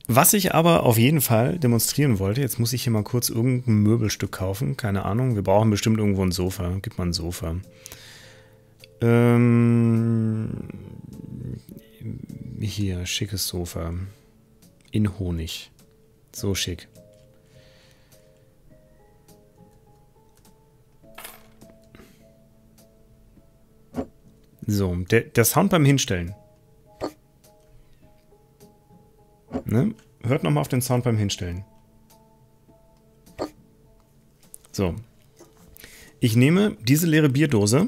Was ich aber auf jeden Fall demonstrieren wollte, jetzt muss ich hier mal kurz irgendein Möbelstück kaufen, keine Ahnung, wir brauchen bestimmt irgendwo ein Sofa. Gib mal ein Sofa. Ähm, hier, schickes Sofa. In Honig. So schick. So, der Sound beim Hinstellen. Ne? Hört nochmal auf den Sound beim Hinstellen. So. Ich nehme diese leere Bierdose.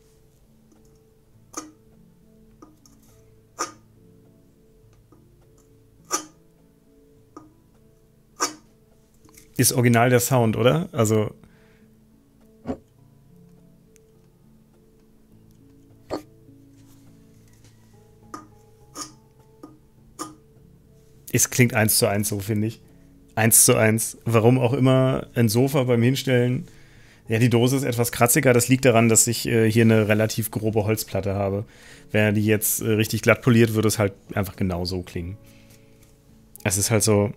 Ist original der Sound, oder? Also. Es klingt eins zu eins so, finde ich. Eins zu eins. Warum auch immer ein Sofa beim Hinstellen. Ja, die Dose ist etwas kratziger. Das liegt daran, dass ich hier eine relativ grobe Holzplatte habe. Wenn die jetzt richtig glatt poliert, würde es halt einfach genau so klingen. Es ist halt so.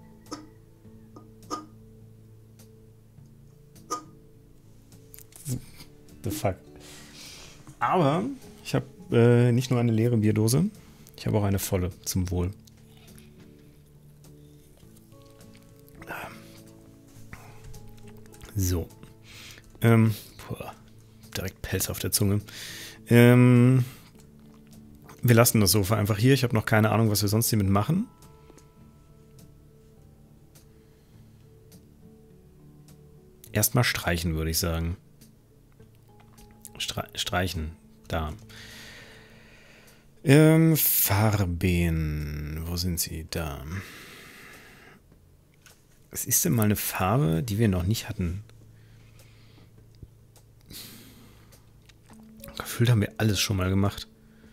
The fuck. Aber ich habe nicht nur eine leere Bierdose, ich habe auch eine volle, zum Wohl. So. Boah, direkt Pelz auf der Zunge. Wir lassen das Sofa einfach hier. Ich habe noch keine Ahnung, was wir sonst hiermit machen. Erstmal streichen, würde ich sagen. Streichen. Da. Farben. Wo sind sie? Da. Was ist denn mal eine Farbe, die wir noch nicht hatten? Gefühlt haben wir alles schon mal gemacht.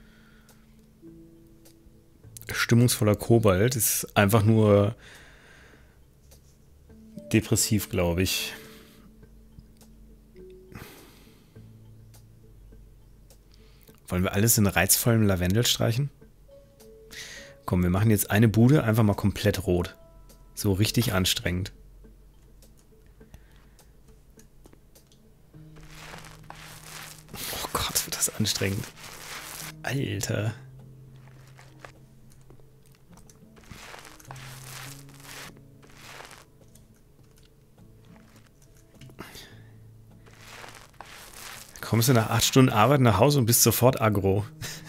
Stimmungsvoller Kobalt ist einfach nur depressiv, glaube ich. Wollen wir alles in reizvollem Lavendel streichen? Komm, wir machen jetzt eine Bude einfach mal komplett rot. So richtig anstrengend. Oh Gott, wird das anstrengend. Alter. Kommst du nach 8 Stunden Arbeit nach Hause und bist sofort aggro.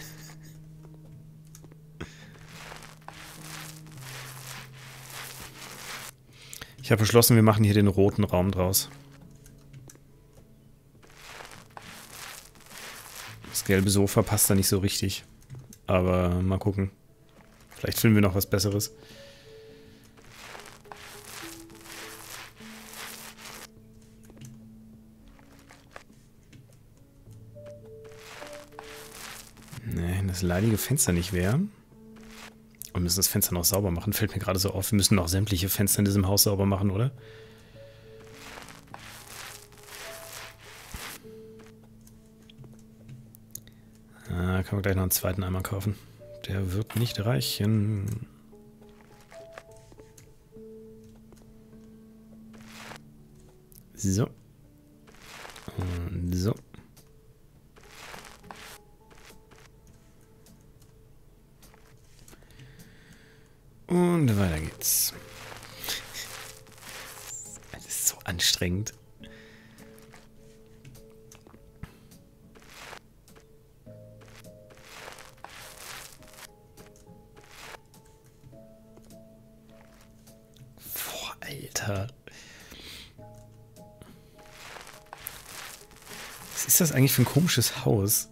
Ich habe beschlossen, wir machen hier den roten Raum draus. Das gelbe Sofa passt da nicht so richtig. Aber mal gucken. Vielleicht finden wir noch was Besseres. Nee, das leidige Fenster nicht wäre. Wir müssen das Fenster noch sauber machen. Fällt mir gerade so auf. Wir müssen noch sämtliche Fenster in diesem Haus sauber machen, oder? Ah, können wir gleich noch einen zweiten Eimer kaufen. Der wird nicht reichen. So. Und so. Und weiter geht's. Das ist so anstrengend. Boah, Alter. Was ist das eigentlich für ein komisches Haus?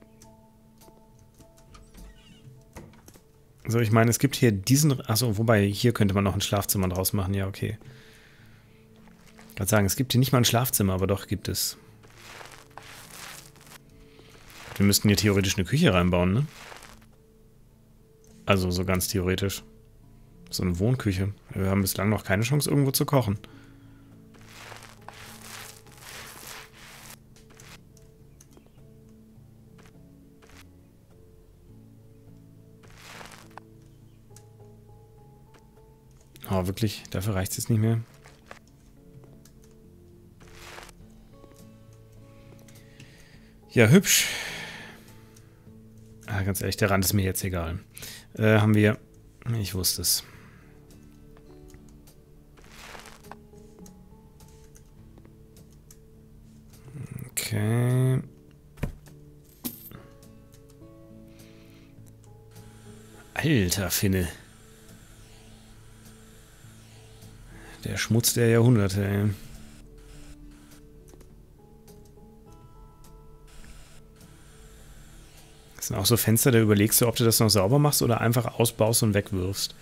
So, ich meine, es gibt hier diesen. Achso, wobei, hier könnte man noch ein Schlafzimmer draus machen. Ja, okay. Ich kann sagen, es gibt hier nicht mal ein Schlafzimmer, aber doch gibt es. Wir müssten hier theoretisch eine Küche reinbauen, ne? Also so ganz theoretisch. So eine Wohnküche. Wir haben bislang noch keine Chance, irgendwo zu kochen. Oh, wirklich? Dafür reicht es jetzt nicht mehr? Ja, hübsch. Ah, ganz ehrlich, der Rand ist mir jetzt egal. Haben wir... Ich wusste es. Okay. Alter Finne. Der Schmutz der Jahrhunderte, ey. Das sind auch so Fenster, da überlegst du, ob du das noch sauber machst oder einfach ausbaust und wegwirfst.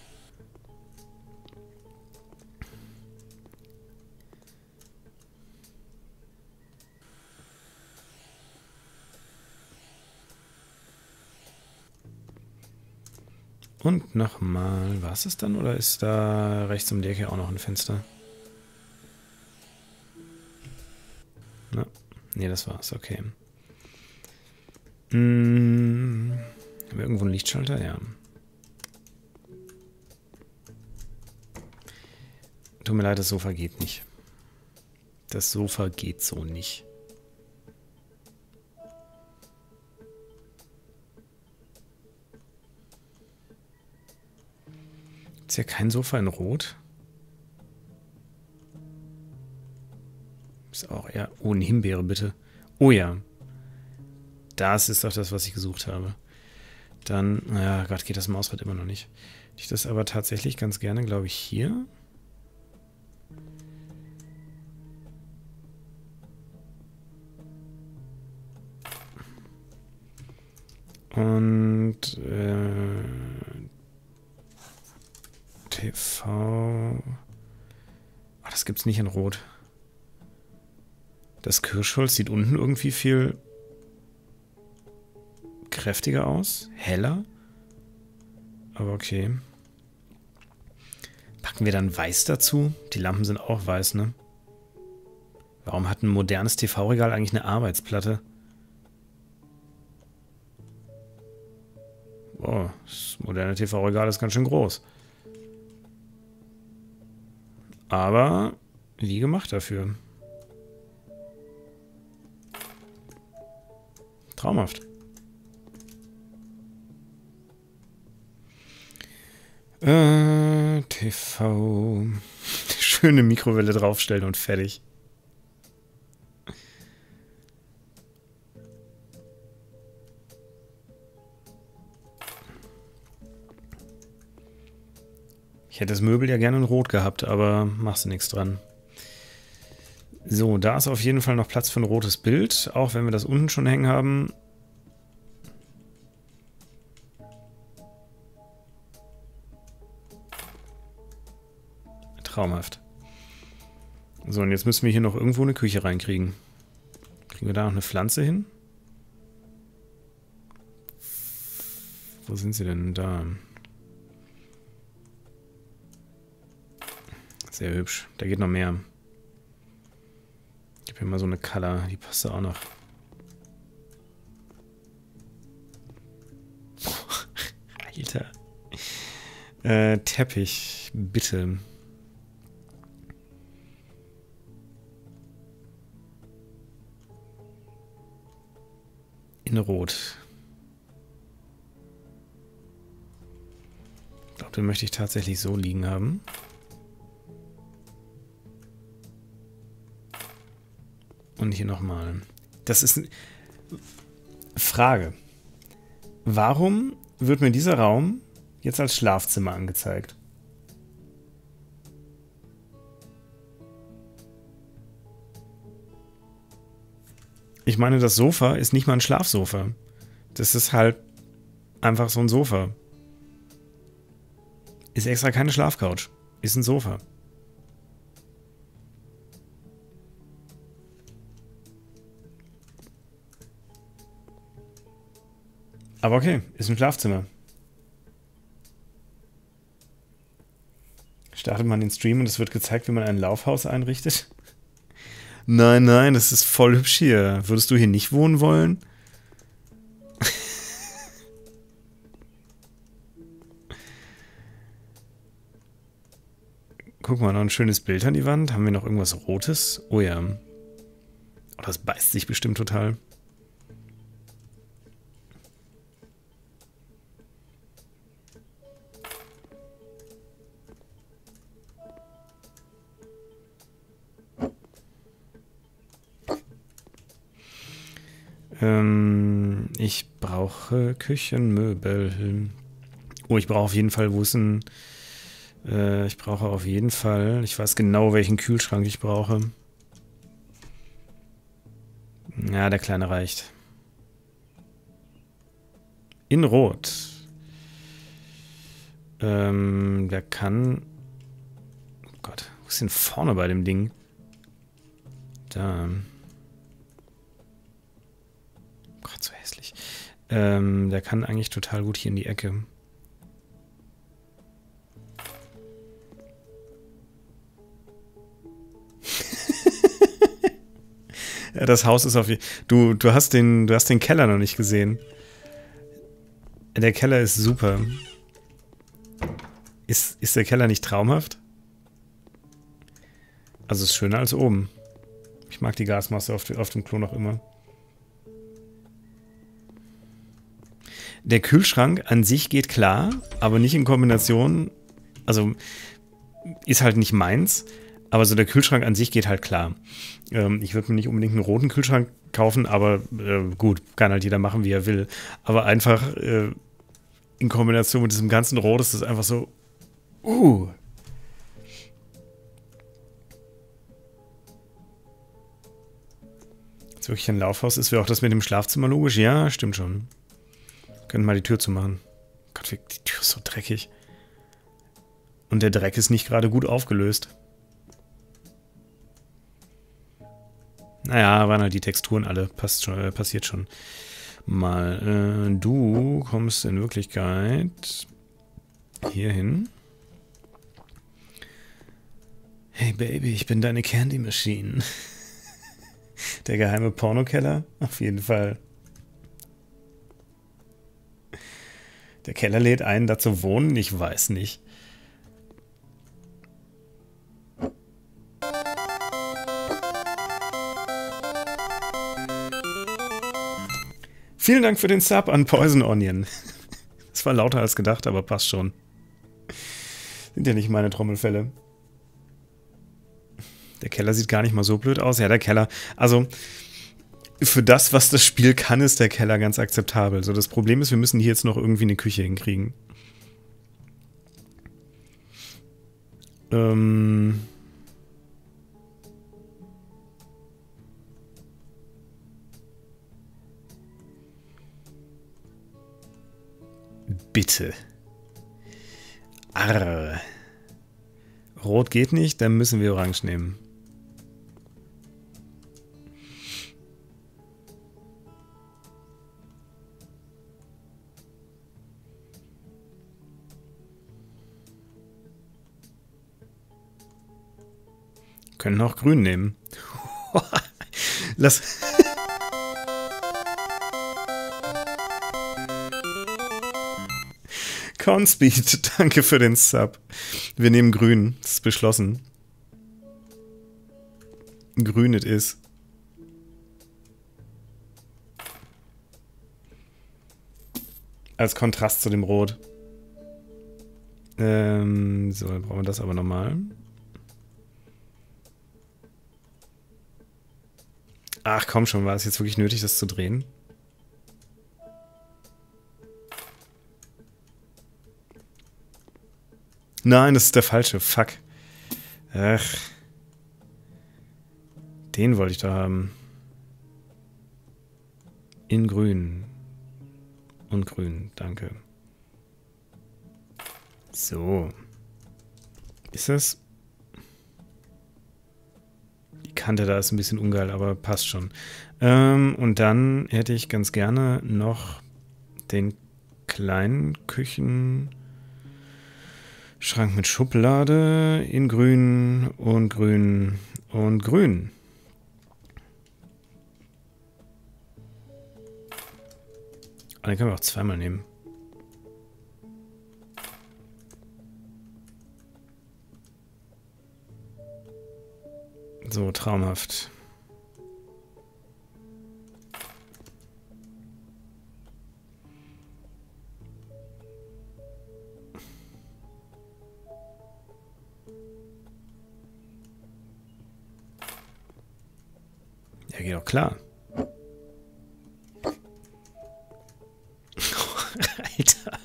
Und nochmal. War es das dann oder ist da rechts um die Ecke auch noch ein Fenster? Na, nee, das war's. Okay. Haben wir irgendwo einen Lichtschalter? Ja. Tut mir leid, das Sofa geht nicht. Das Sofa geht so nicht. Ist ja kein Sofa in Rot. Ist auch eher... Oh, eine Himbeere, bitte. Oh ja. Das ist doch das, was ich gesucht habe. Dann... Ja, Gott, geht das Mausrad immer noch nicht. Ich das aber tatsächlich ganz gerne, glaube ich, hier. Und... TV... Ach, das gibt's nicht in Rot. Das Kirschholz sieht unten irgendwie viel kräftiger aus. Heller. Aber okay. Packen wir dann Weiß dazu? Die Lampen sind auch weiß, ne? Warum hat ein modernes TV-Regal eigentlich eine Arbeitsplatte? Oh, das moderne TV-Regal ist ganz schön groß. Aber wie gemacht dafür. Traumhaft. TV. Schöne Mikrowelle draufstellen und fertig. Ich hätte das Möbel ja gerne in Rot gehabt, aber machst du nichts dran. So, da ist auf jeden Fall noch Platz für ein rotes Bild, auch wenn wir das unten schon hängen haben. Traumhaft. So, und jetzt müssen wir hier noch irgendwo eine Küche reinkriegen. Kriegen wir da noch eine Pflanze hin? Wo sind sie denn da? Sehr hübsch. Da geht noch mehr. Gib mir mal so eine Color. Die passt da auch noch. Alter. Teppich. Bitte. In Rot. Ich glaube, den möchte ich tatsächlich so liegen haben. Und hier nochmal. Das ist eine Frage. Warum wird mir dieser Raum jetzt als Schlafzimmer angezeigt? Ich meine, das Sofa ist nicht mal ein Schlafsofa. Das ist halt einfach so ein Sofa. Ist extra keine Schlafcouch. Ist ein Sofa. Aber okay, ist ein Schlafzimmer. Startet man den Stream und es wird gezeigt, wie man ein Laufhaus einrichtet? Nein, nein, das ist voll hübsch hier. Würdest du hier nicht wohnen wollen? Guck mal, noch ein schönes Bild an die Wand. Haben wir noch irgendwas Rotes? Oh ja. Oh, das beißt sich bestimmt total. Ich brauche Küchenmöbel. Oh, ich brauche auf jeden Fall, wo ist ein... ich brauche auf jeden Fall... Ich weiß genau, welchen Kühlschrank ich brauche. Ja, der kleine reicht. In Rot. Der kann... Oh Gott, wo ist denn vorne bei dem Ding? Da... Gott, so hässlich. Der kann eigentlich total gut hier in die Ecke. Ja, das Haus ist auf jeden Fall... Du hast den Keller noch nicht gesehen. Der Keller ist super. Ist der Keller nicht traumhaft? Also ist schöner als oben. Ich mag die Gasmaske auf dem Klo noch immer. Der Kühlschrank an sich geht klar, aber nicht in Kombination. Also ist halt nicht meins, aber so der Kühlschrank an sich geht halt klar. Ich würde mir nicht unbedingt einen roten Kühlschrank kaufen, aber gut, kann halt jeder machen, wie er will. Aber einfach in Kombination mit diesem ganzen Rot ist das einfach so. Jetzt wirklich ein Laufhaus ist, wäre auch das mit dem Schlafzimmer logisch. Ja, stimmt schon. Können mal die Tür zumachen. Gott, die Tür ist so dreckig. Und der Dreck ist nicht gerade gut aufgelöst. Naja, waren halt die Texturen alle. Passiert schon. Mal. Du kommst in Wirklichkeit hier hin. Hey Baby, ich bin deine Candy Machine. Der geheime Pornokeller? Auf jeden Fall. Der Keller lädt ein, da zu wohnen? Ich weiß nicht. Vielen Dank für den Sub an Poison Onion. Das war lauter als gedacht, aber passt schon. Sind ja nicht meine Trommelfälle. Der Keller sieht gar nicht mal so blöd aus. Ja, der Keller. Also, für das, was das Spiel kann, ist der Keller ganz akzeptabel. So, das Problem ist, wir müssen hier jetzt noch irgendwie eine Küche hinkriegen. Bitte. Arr. Rot geht nicht, dann müssen wir Orange nehmen. Können auch grün nehmen. Lass... Cornspeed, danke für den Sub. Wir nehmen grün, das ist beschlossen. Grün it is. Als Kontrast zu dem Rot. So, dann brauchen wir das aber nochmal. Ach komm schon, war es jetzt wirklich nötig, das zu drehen? Nein, das ist der falsche. Fuck. Ach. Den wollte ich da haben. In grün. Und grün, danke. So. Ist das? Die Kante da ist ein bisschen ungeil, aber passt schon. Und dann hätte ich ganz gerne noch den kleinen Küchenschrank mit Schublade in grün und grün und grün. Den können wir auch zweimal nehmen. So, traumhaft. Ja, geht doch klar. Alter.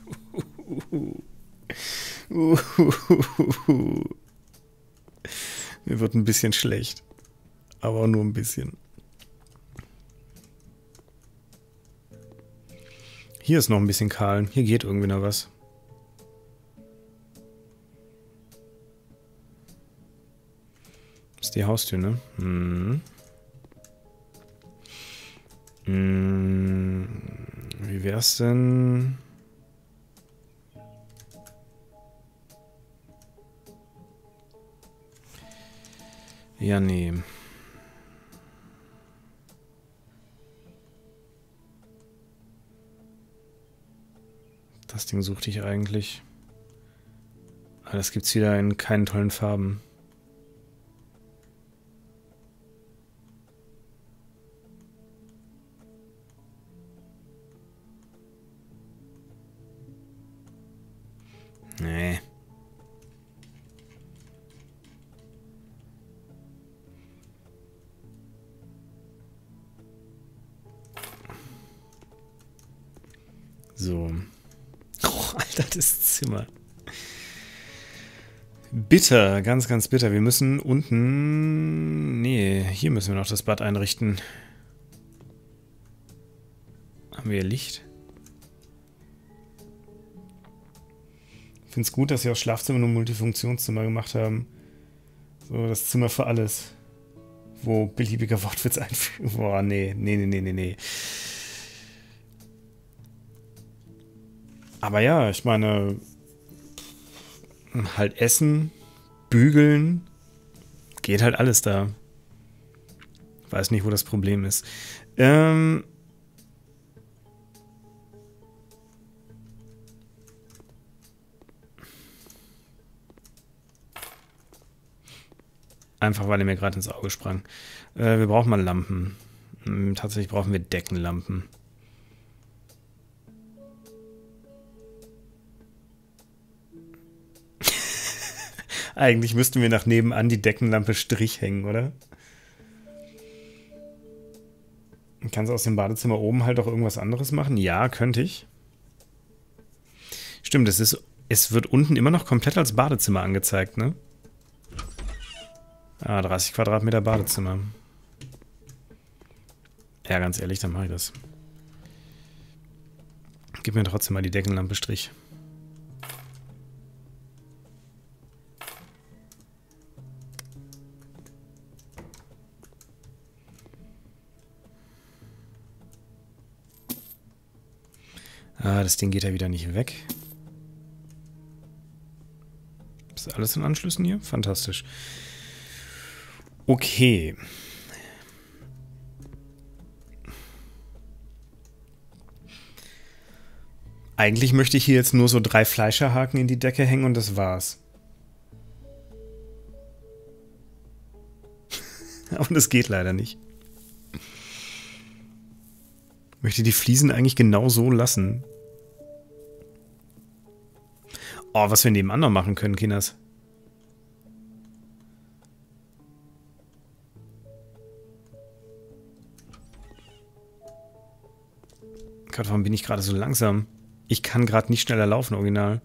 Mir wird ein bisschen schlecht. Aber nur ein bisschen. Hier ist noch ein bisschen kahl. Hier geht irgendwie noch was. Das ist die Haustür, ne? Hm. Wie wär's denn? Ja, nee. Das Ding suchte ich eigentlich. Aber das gibt's wieder in keinen tollen Farben. Nee. So. Oh, Alter, das Zimmer. Bitter, ganz, ganz bitter. Wir müssen unten... Nee, hier müssen wir noch das Bad einrichten. Haben wir hier Licht? Ich finde es gut, dass sie aus Schlafzimmer nur Multifunktionszimmer gemacht haben. So, das Zimmer für alles. Wo beliebiger Wortwitz einfügen. Boah, nee. Aber ja, ich meine, halt essen, bügeln, geht halt alles da. Weiß nicht, wo das Problem ist. Einfach, weil er mir gerade ins Auge sprang. Wir brauchen mal Lampen. Tatsächlich brauchen wir Deckenlampen. Eigentlich müssten wir nach nebenan die Deckenlampe Strich hängen, oder? Kannst du aus dem Badezimmer oben halt auch irgendwas anderes machen? Ja, könnte ich. Stimmt, es wird unten immer noch komplett als Badezimmer angezeigt, ne? Ah, 30 Quadratmeter Badezimmer. Ja, ganz ehrlich, dann mache ich das. Gib mir trotzdem mal die Deckenlampe Strich. Ah, das Ding geht ja wieder nicht weg. Ist alles in Anschlüssen hier? Fantastisch. Okay. Eigentlich möchte ich hier jetzt nur so 3 Fleischerhaken in die Decke hängen und das war's. Und es geht leider nicht. Ich möchte die Fliesen eigentlich genau so lassen. Oh, was wir nebenan noch machen können, Kinders. Gott, warum bin ich gerade so langsam? Ich kann gerade nicht schneller laufen, original.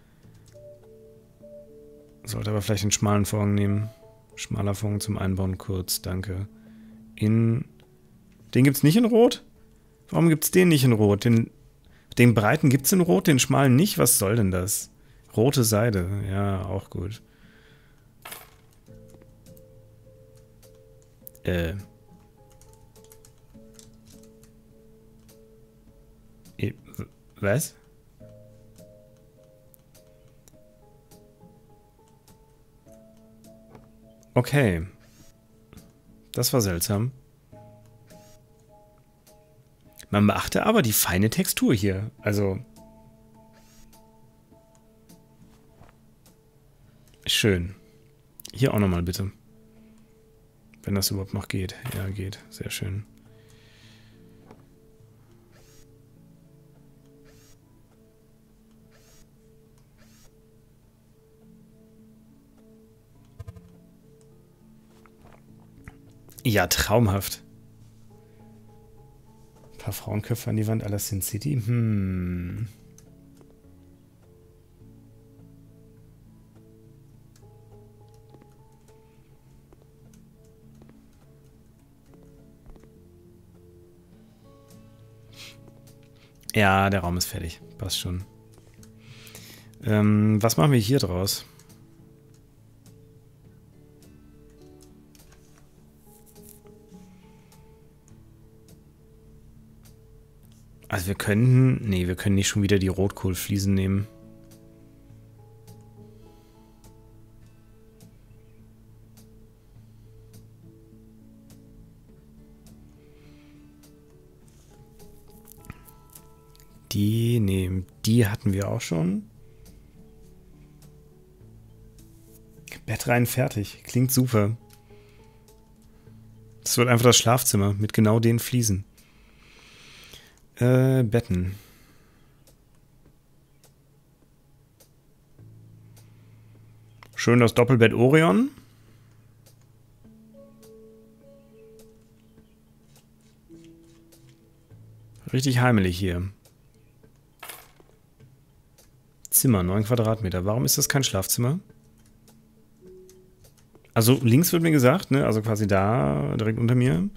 Sollte aber vielleicht einen schmalen Vorhang nehmen. Schmaler Vorhang zum Einbauen kurz, danke. Den gibt's nicht in Rot? Warum gibt's den nicht in Rot? Den breiten gibt's in Rot, den schmalen nicht? Was soll denn das? Rote Seide, ja, auch gut. Was? Okay. Das war seltsam. Man beachte aber die feine Textur hier. Also. Schön. Hier auch nochmal bitte. Wenn das überhaupt noch geht. Ja, geht. Sehr schön. Ja, traumhaft. Ein paar Frauenköpfe an die Wand, à la Sin City. Ja, der Raum ist fertig. Passt schon. Was machen wir hier draus? Also wir können... Nee, wir können nicht schon wieder die Rotkohlfliesen nehmen. Die nehmen... Die hatten wir auch schon. Bett rein, fertig. Klingt super. Das wird einfach das Schlafzimmer mit genau den Fliesen. Betten. Schön das Doppelbett Orion. Richtig heimelig hier. Zimmer, 9 Quadratmeter. Warum ist das kein Schlafzimmer? Also links wird mir gesagt, ne? Also quasi da, direkt unter mir.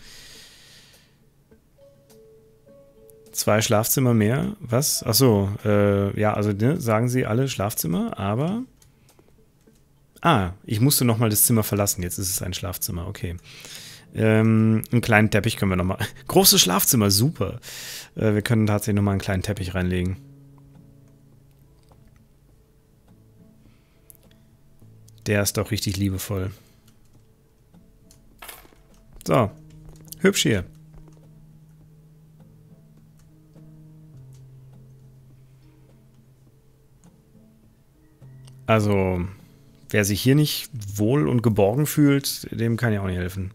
2 Schlafzimmer mehr. Was? Achso, ja, also ne, sagen sie alle Schlafzimmer, aber... Ah, ich musste nochmal das Zimmer verlassen. Jetzt ist es ein Schlafzimmer, okay. Einen kleinen Teppich können wir nochmal... Großes Schlafzimmer, super. Wir können tatsächlich nochmal einen kleinen Teppich reinlegen. Der ist doch richtig liebevoll. So, hübsch hier. Also, wer sich hier nicht wohl und geborgen fühlt, dem kann ich auch nicht helfen.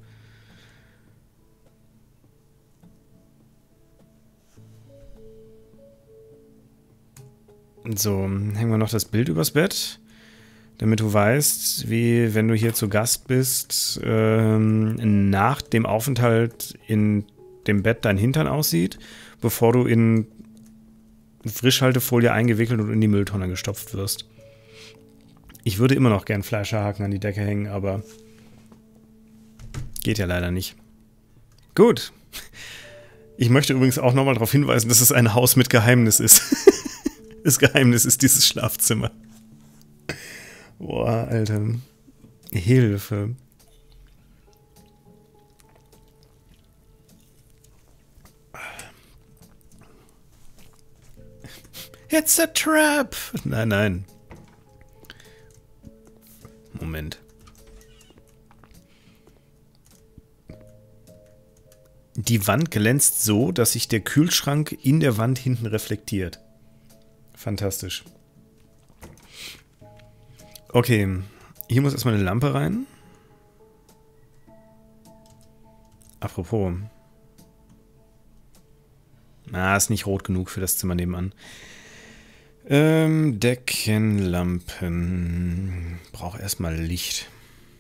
So, hängen wir noch das Bild übers Bett, damit du weißt, wie, wenn du hier zu Gast bist, nach dem Aufenthalt in dem Bett dein Hintern aussieht, bevor du in Frischhaltefolie eingewickelt und in die Mülltonne gestopft wirst. Ich würde immer noch gern Fleischerhaken an die Decke hängen, aber geht ja leider nicht. Gut. Ich möchte übrigens auch nochmal darauf hinweisen, dass es ein Haus mit Geheimnis ist. Das Geheimnis ist dieses Schlafzimmer. Boah, Alter. Hilfe. It's a trap! Nein, nein. Moment. Die Wand glänzt so, dass sich der Kühlschrank in der Wand hinten reflektiert. Fantastisch. Okay, hier muss erstmal eine Lampe rein. Apropos. Ist nicht rot genug für das Zimmer nebenan. Deckenlampen. Brauche erstmal Licht.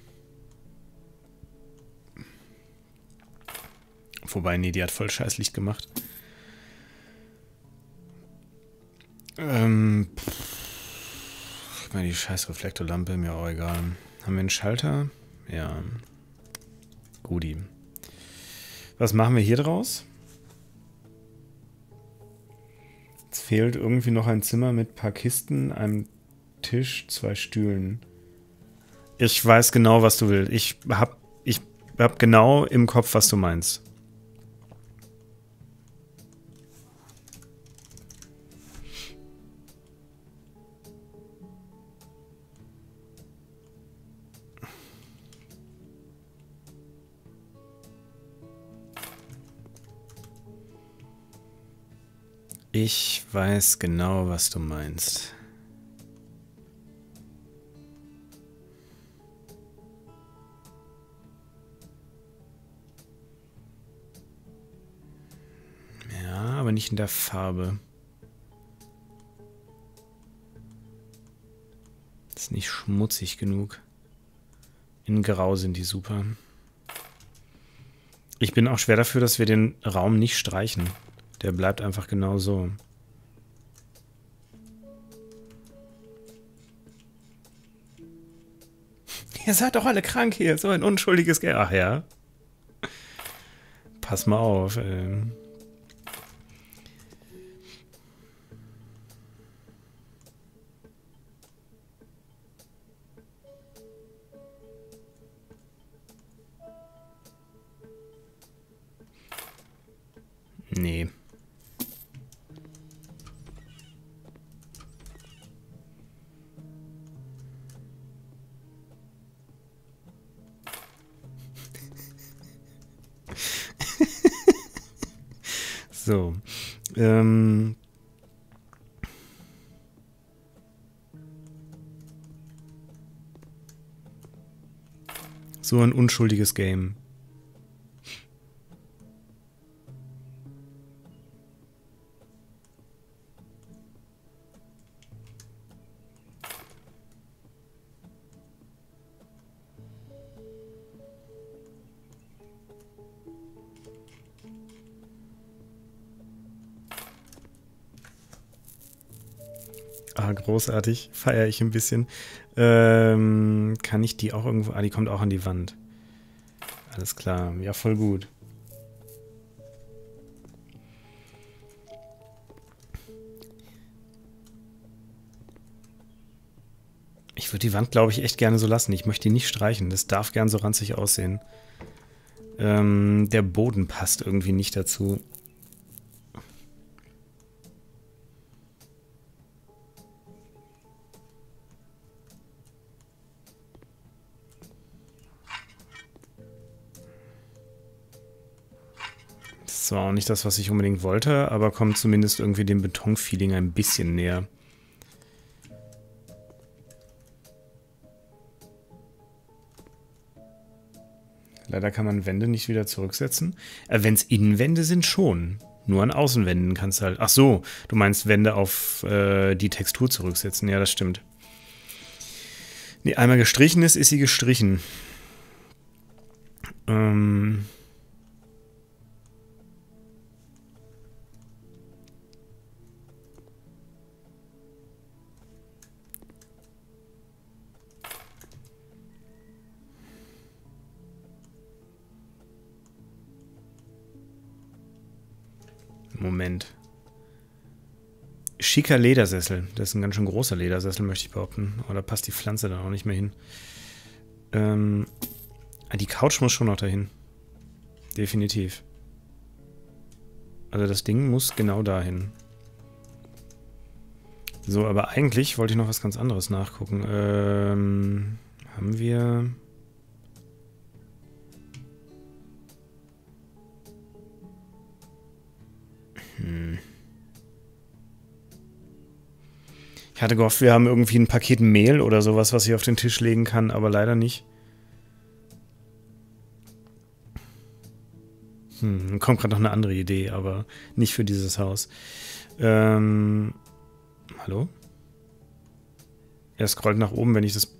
Wobei, nee, die hat voll scheiß Licht gemacht. Ich meine, die scheiß Reflektorlampe, mir auch egal. Haben wir einen Schalter? Ja. Guti. Was machen wir hier draus? Es fehlt irgendwie noch ein Zimmer mit ein paar Kisten, einem Tisch, 2 Stühlen. Ich weiß genau, was du willst. Ich hab genau im Kopf, was du meinst. Ich weiß genau, was du meinst. nicht in der Farbe. Ist nicht schmutzig genug. In Grau sind die super. Ich bin auch schwer dafür, dass wir den Raum nicht streichen. Der bleibt einfach genau so. Ihr seid doch alle krank hier. So ein unschuldiges Game. Ach ja. Pass mal auf, Nee. So. So ein unschuldiges Game. Ah, großartig. Feiere ich ein bisschen. Kann ich die auch irgendwo... Ah, die kommt auch an die Wand. Alles klar. Ja, voll gut. Ich würde die Wand, glaube ich, echt gerne so lassen. Ich möchte die nicht streichen. Das darf gern so ranzig aussehen. Der Boden passt irgendwie nicht dazu. Das war auch nicht das, was ich unbedingt wollte, aber kommt zumindest irgendwie dem Betonfeeling ein bisschen näher. Leider kann man Wände nicht wieder zurücksetzen. Wenn es Innenwände sind, schon. Nur an Außenwänden kannst du halt... Ach so, du meinst Wände auf die Textur zurücksetzen. Ja, das stimmt. Nee, einmal gestrichen ist sie gestrichen. Moment. Schicker Ledersessel. Das ist ein ganz schön großer Ledersessel, möchte ich behaupten. Oder passt die Pflanze da auch nicht mehr hin? Die Couch muss schon noch dahin. Definitiv. Also das Ding muss genau dahin. So, aber eigentlich wollte ich noch was ganz anderes nachgucken. Haben wir... Ich hatte gehofft, wir haben irgendwie ein Paket Mehl oder sowas, was ich auf den Tisch legen kann, aber leider nicht. Kommt gerade noch eine andere Idee, aber nicht für dieses Haus. Hallo? Er scrollt nach oben, wenn ich das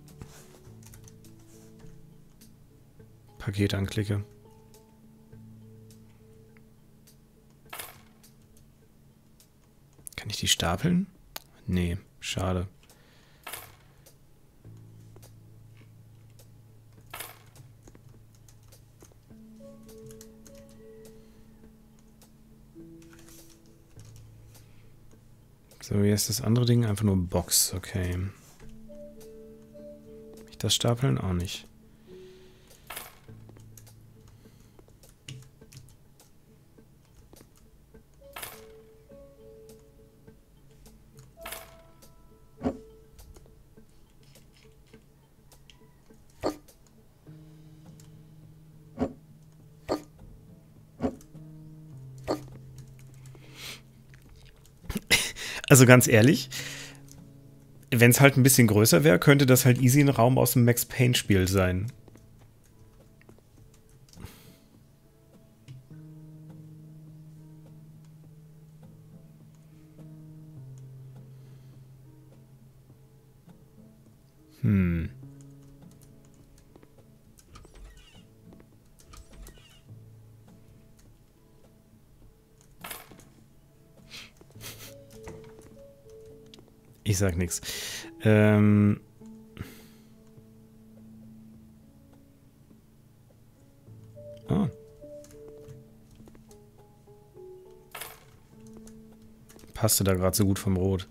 Paket anklicke. Kann ich die stapeln? Nee, schade. So, hier ist das andere Ding einfach nur Box, okay. Kann ich das stapeln? Auch nicht. Also ganz ehrlich, wenn es halt ein bisschen größer wäre, könnte das halt easy ein Raum aus dem Max Payne-Spiel sein. Hm. Ich sag nichts. Oh. Passte da gerade so gut vom Rot.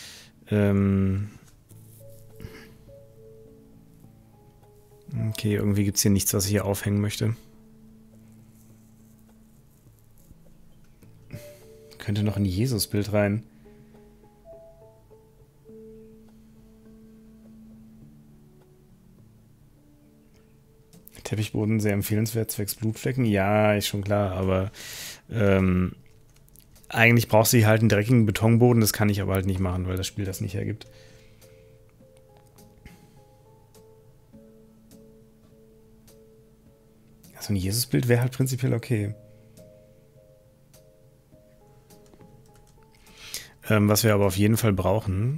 Okay, irgendwie gibt es hier nichts, was ich hier aufhängen möchte. Könnte noch ein Jesusbild rein. Teppichboden sehr empfehlenswert, zwecks Blutflecken. Ja, ist schon klar, aber eigentlich brauchst du hier halt einen dreckigen Betonboden. Das kann ich aber halt nicht machen, weil das Spiel das nicht hergibt. So ein Jesusbild wäre halt prinzipiell okay. Was wir aber auf jeden Fall brauchen.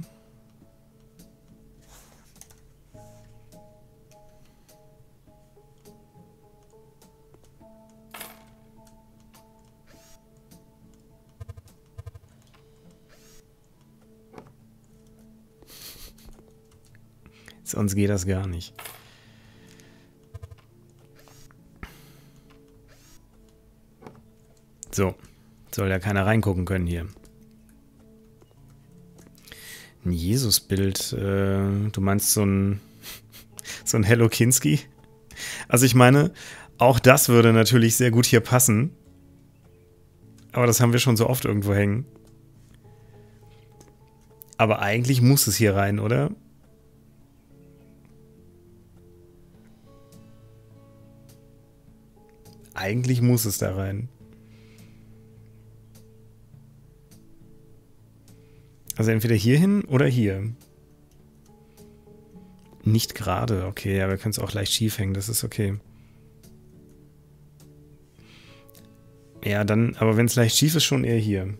Sonst geht das gar nicht. So. Soll ja keiner reingucken können hier. Ein Jesusbild. Du meinst so ein Hello Kinski? Also ich meine, auch das würde natürlich sehr gut hier passen. Aber das haben wir schon so oft irgendwo hängen. Aber eigentlich muss es hier rein, oder? Eigentlich muss es da rein. Also entweder hier hin oder hier. Nicht gerade, okay, ja, wir können es auch leicht schief hängen, das ist okay. Ja, dann, aber wenn es leicht schief ist, schon eher hier.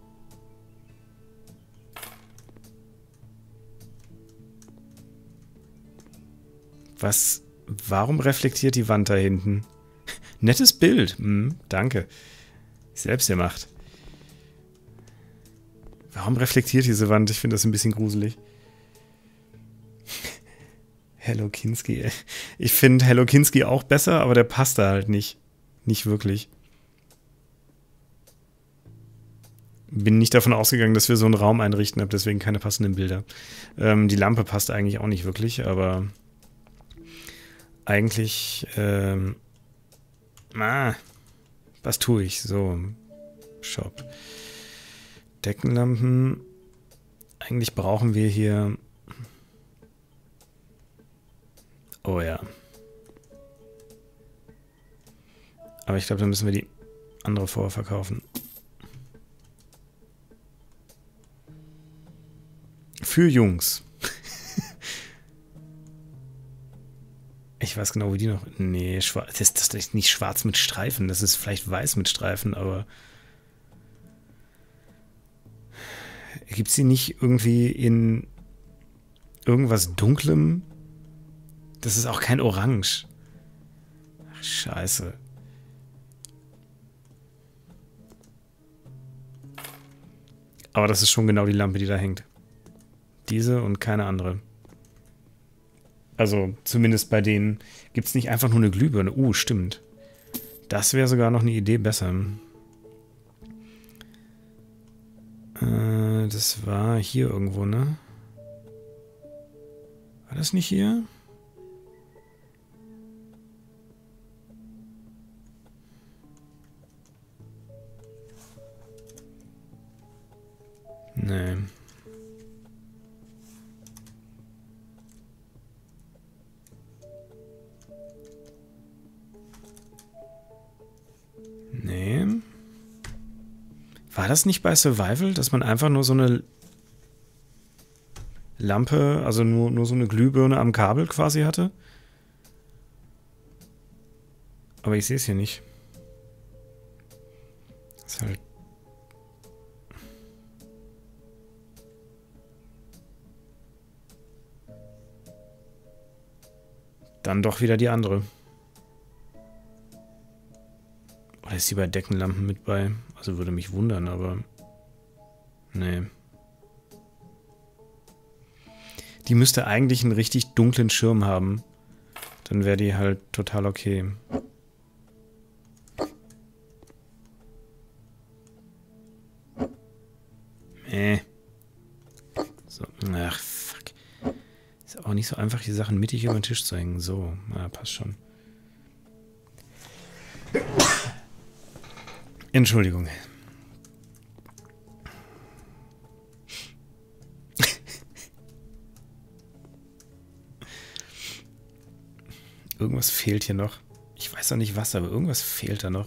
Warum reflektiert die Wand da hinten? Nettes Bild, danke. Selbst gemacht. Warum reflektiert diese Wand? Ich finde das ein bisschen gruselig. Hello Kinski. Ich finde Hello Kinski auch besser, aber der passt da halt nicht. Nicht wirklich. Bin nicht davon ausgegangen, dass wir so einen Raum einrichten, habe deswegen keine passenden Bilder. Die Lampe passt eigentlich auch nicht wirklich, aber eigentlich was tue ich? So, Shop. Deckenlampen. Eigentlich brauchen wir hier... Oh ja. Aber ich glaube, dann müssen wir die andere vorher verkaufen. Für Jungs. Ich weiß genau, wie die noch... Nee, das ist nicht schwarz mit Streifen. Das ist vielleicht weiß mit Streifen, aber... Gibt es die nicht irgendwie in irgendwas Dunklem? Das ist auch kein Orange. Ach, scheiße. Aber das ist schon genau die Lampe, die da hängt. Diese und keine andere. Also zumindest bei denen gibt es nicht einfach nur eine Glühbirne. Stimmt. Das wäre sogar noch eine Idee besser. Das war hier irgendwo, ne? War das nicht hier? Nee. Nee. War das nicht bei Survival, dass man einfach nur so eine Lampe, also nur so eine Glühbirne am Kabel quasi hatte? Aber ich sehe es hier nicht. Ist halt... Dann doch wieder die andere. Oder ist die bei Deckenlampen mit bei? Also würde mich wundern, aber... Nee. Die müsste eigentlich einen richtig dunklen Schirm haben. Dann wäre die halt total okay. So, ach, fuck. Ist auch nicht so einfach, die Sachen mittig über den Tisch zu hängen. So, na, passt schon. Entschuldigung. Irgendwas fehlt hier noch. Ich weiß auch nicht was, aber irgendwas fehlt da noch.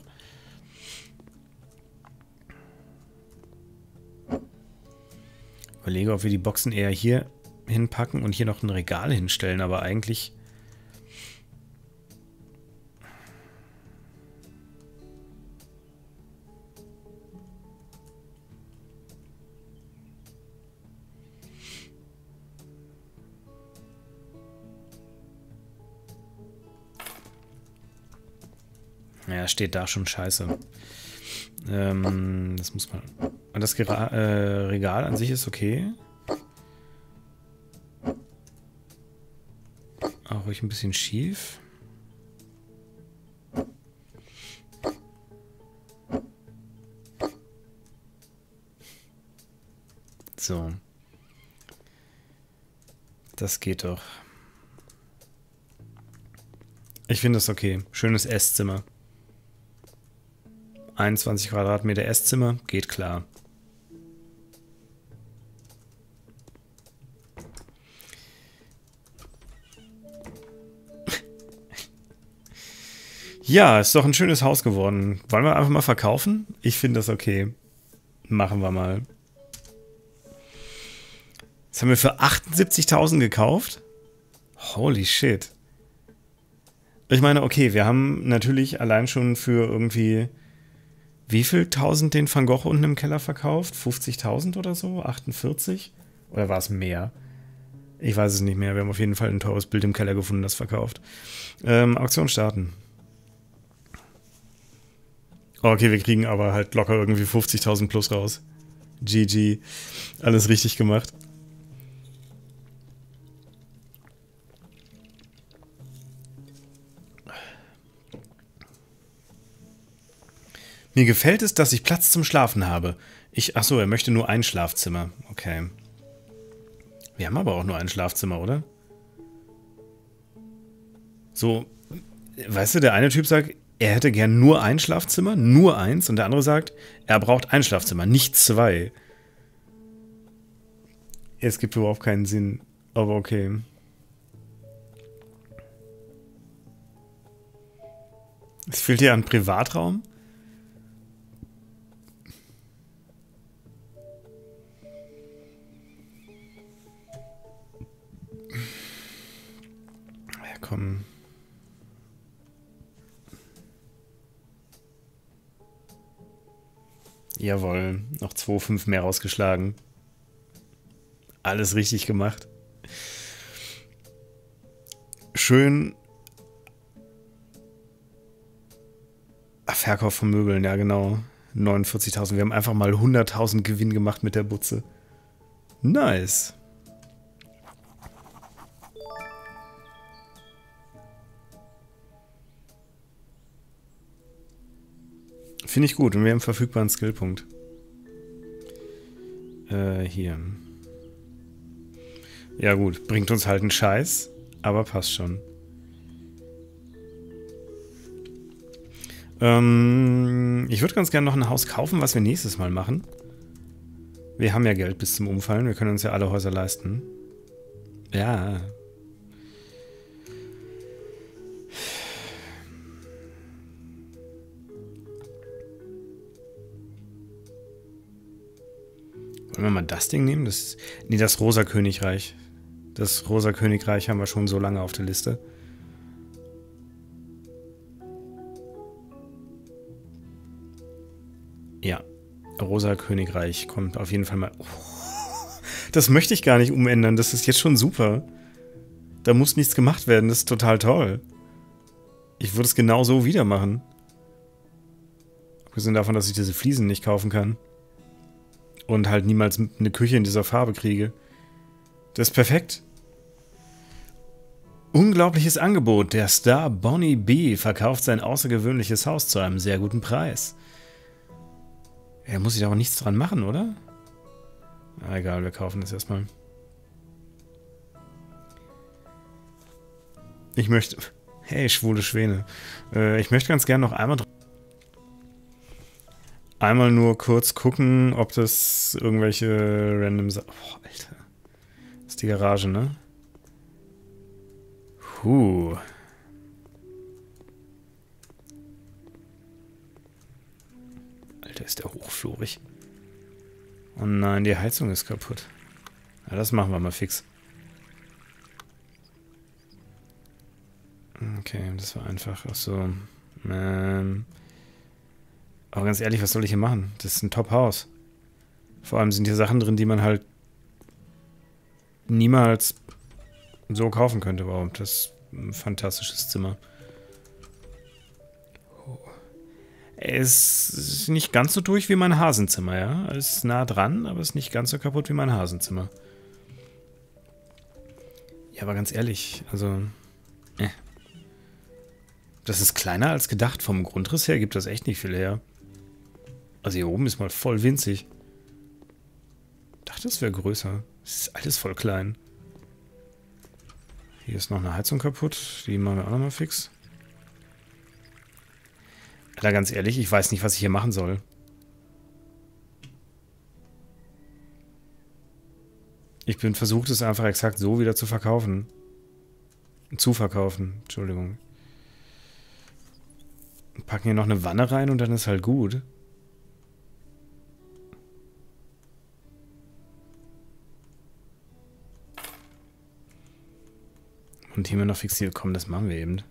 Überlege, ob wir die Boxen eher hier hinpacken und hier noch ein Regal hinstellen, aber eigentlich... Ja, steht da schon scheiße. Das muss man... Und das Regal an sich ist okay. Auch ruhig ein bisschen schief. So. Das geht doch. Ich finde das okay. Schönes Esszimmer. 21 Quadratmeter Esszimmer, geht klar. Ja, ist doch ein schönes Haus geworden. Wollen wir einfach mal verkaufen? Ich finde das okay. Machen wir mal. Das haben wir für 78.000 gekauft. Holy shit. Ich meine, okay, wir haben natürlich allein schon für irgendwie... Wie viel tausend den Van Gogh unten im Keller verkauft? 50.000 oder so? 48? Oder war es mehr? Ich weiß es nicht mehr. Wir haben auf jeden Fall ein teures Bild im Keller gefunden, das verkauft. Auktion starten. Okay, wir kriegen aber halt locker irgendwie 50.000 plus raus. GG. Alles richtig gemacht. Mir gefällt es, dass ich Platz zum Schlafen habe. Achso, er möchte nur ein Schlafzimmer. Okay. Wir haben aber auch nur ein Schlafzimmer, oder? So, weißt du, der eine Typ sagt, er hätte gern nur ein Schlafzimmer, nur eins. Und der andere sagt, er braucht ein Schlafzimmer, nicht zwei. Es gibt überhaupt keinen Sinn, aber okay. Es fehlt hier an Privatraum. Komm. Jawohl, noch 2,5 mehr rausgeschlagen. Alles richtig gemacht. Schön. Verkauf von Möbeln, ja genau. 49.000. Wir haben einfach mal 100.000 Gewinn gemacht mit der Butze. Nice. Finde ich gut. Und wir haben einen verfügbaren Skillpunkt. Hier. Ja gut, bringt uns halt einen Scheiß, aber passt schon. Ich würde ganz gerne noch ein Haus kaufen, was wir nächstes Mal machen. Wir haben ja Geld bis zum Umfallen. Wir können uns ja alle Häuser leisten. Ja. Wollen wir mal das Ding nehmen? Nee, das Rosa Königreich. Das Rosa Königreich haben wir schon so lange auf der Liste. Ja, Rosa Königreich kommt auf jeden Fall mal... Oh, das möchte ich gar nicht umändern. Das ist jetzt schon super. Da muss nichts gemacht werden. Das ist total toll. Ich würde es genau so wieder machen. Abgesehen davon, dass ich diese Fliesen nicht kaufen kann. Und halt niemals eine Küche in dieser Farbe kriege. Das ist perfekt. Unglaubliches Angebot. Der Star Bonnie B. verkauft sein außergewöhnliches Haus zu einem sehr guten Preis. Da muss ich aber nichts dran machen, oder? Na, egal, wir kaufen das erstmal. Ich möchte... Hey, schwule Schwäne. Ich möchte ganz gerne noch einmal nur kurz gucken, ob das irgendwelche random... Oh, Alter. Das ist die Garage, ne? Alter, ist der hochflorig. Oh nein, die Heizung ist kaputt. Ja, das machen wir mal fix. Okay, das war einfach. Achso. Aber ganz ehrlich, was soll ich hier machen? Das ist ein Top-Haus. Vor allem sind hier Sachen drin, die man halt niemals so kaufen könnte. Wow, das ist ein fantastisches Zimmer. Es ist nicht ganz so durch wie mein Hasenzimmer, ja. Es ist nah dran, aber es ist nicht ganz so kaputt wie mein Hasenzimmer. Ja, aber ganz ehrlich, also... Das ist kleiner als gedacht. Vom Grundriss her gibt das echt nicht viel her. Also hier oben ist mal voll winzig. Ich dachte, es wäre größer. Es ist alles voll klein. Hier ist noch eine Heizung kaputt. Die machen wir auch nochmal fix. Alter, ganz ehrlich, ich weiß nicht, was ich hier machen soll. Ich bin versucht, es einfach exakt so wieder zu verkaufen. Zu verkaufen, Entschuldigung. Packen hier noch eine Wanne rein und dann ist halt gut. Und hier noch fixiert. Komm, das machen wir eben.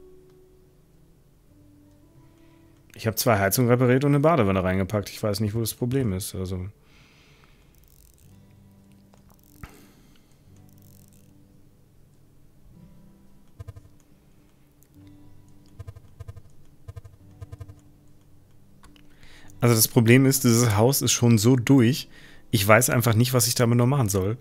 Ich habe 2 Heizungen repariert und eine Badewanne reingepackt. Ich weiß nicht, wo das Problem ist. Also... Also das Problem ist, dieses Haus ist schon so durch. Ich weiß einfach nicht, was ich damit noch machen soll.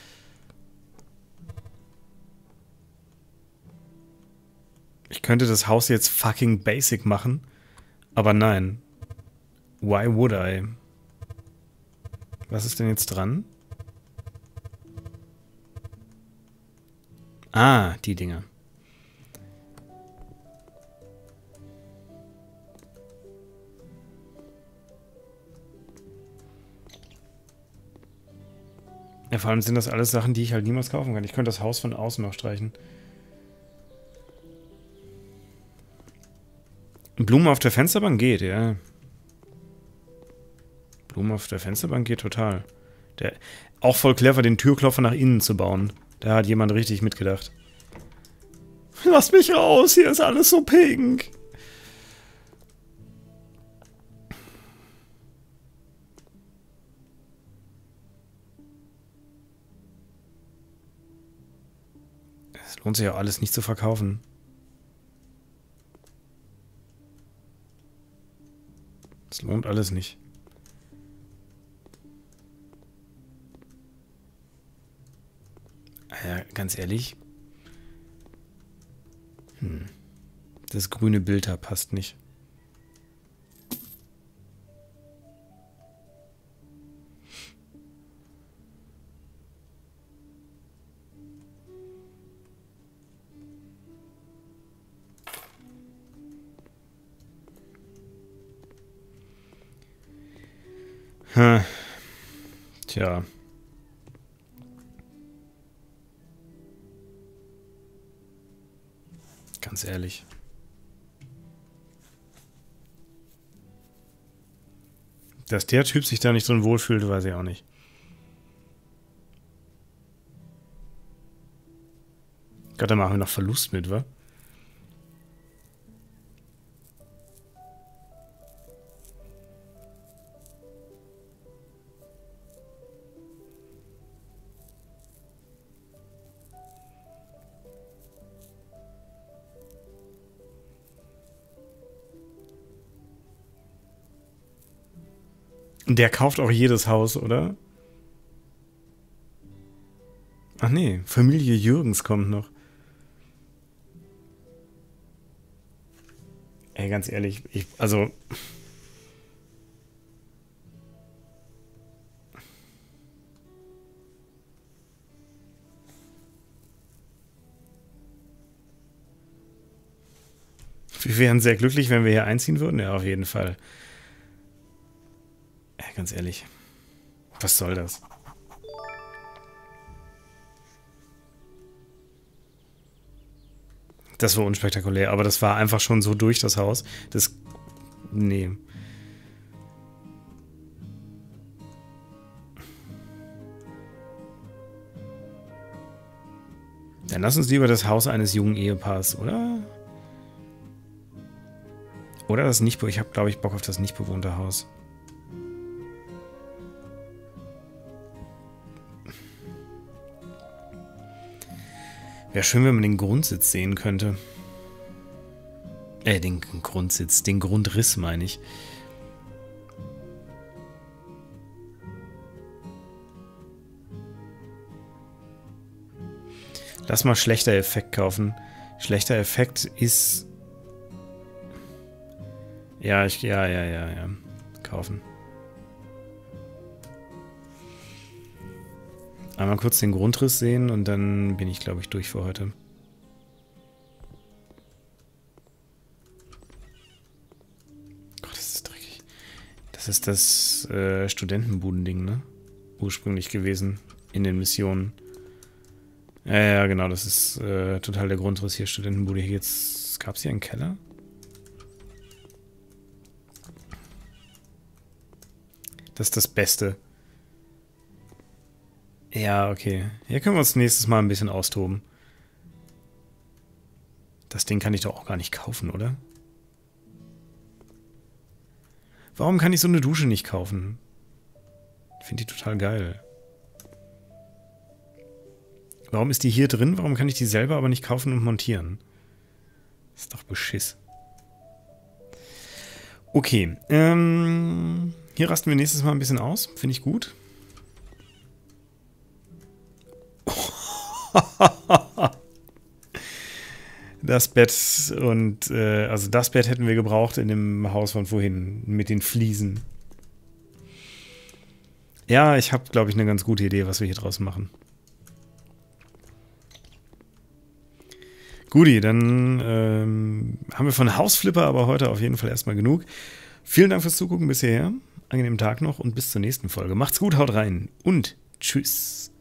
Ich könnte das Haus jetzt fucking basic machen. Aber nein. Why would I? Was ist denn jetzt dran? Ah, die Dinger. Ja, vor allem sind das alles Sachen, die ich halt niemals kaufen kann. Ich könnte das Haus von außen noch streichen. Blumen auf der Fensterbank geht, ja. Blumen auf der Fensterbank geht total. Auch voll clever, den Türklopfer nach innen zu bauen. Da hat jemand richtig mitgedacht. Lass mich raus, hier ist alles so pink. Es lohnt sich ja alles nicht zu verkaufen. Es lohnt alles nicht. Ja, ganz ehrlich. Das grüne Bild da passt nicht. Tja. Ganz ehrlich. Dass der Typ sich da nicht drin wohlfühlt, weiß ich auch nicht. Gott, da machen wir noch Verlust mit, wa? Der kauft auch jedes Haus, oder? Ach nee, Familie Jürgens kommt noch. Ey, ganz ehrlich, also... Wir wären sehr glücklich, wenn wir hier einziehen würden. Ja, auf jeden Fall. Ey, ganz ehrlich. Was soll das? Das war unspektakulär, aber das war einfach schon so durch das Haus. Das... Nee. Dann lass uns lieber das Haus eines jungen Ehepaars, oder? Oder das nicht... Ich habe, glaube ich, Bock auf das nicht bewohnte Haus. Wäre schön, wenn man den Grundsitz sehen könnte. Den Grundsitz, den Grundriss meine ich. Lass mal schlechter Effekt kaufen. Schlechter Effekt ist... Ja, ja. Kaufen. Einmal kurz den Grundriss sehen und dann bin ich, glaube ich, durch für heute. Gott, das ist dreckig. Das ist das Studentenbudending, ne? Ursprünglich gewesen in den Missionen. Ja, genau, das ist total der Grundriss hier, Studentenbude. Jetzt gab es hier einen Keller. Das ist das Beste. Ja, okay. Hier können wir uns nächstes Mal ein bisschen austoben. Das Ding kann ich doch auch gar nicht kaufen, oder? Warum kann ich so eine Dusche nicht kaufen? Ich finde die total geil. Warum ist die hier drin? Warum kann ich die selber aber nicht kaufen und montieren? Das ist doch Beschiss. Okay. Hier rasten wir nächstes Mal ein bisschen aus. Finde ich gut. Das Bett und also das Bett hätten wir gebraucht in dem Haus von vorhin mit den Fliesen. Ja, ich habe, glaube ich, eine ganz gute Idee, was wir hier draus machen. Guti, dann haben wir von Hausflipper aber heute auf jeden Fall erstmal genug. Vielen Dank fürs Zugucken bis hierher. Angenehmen Tag noch und bis zur nächsten Folge. Macht's gut, haut rein und tschüss.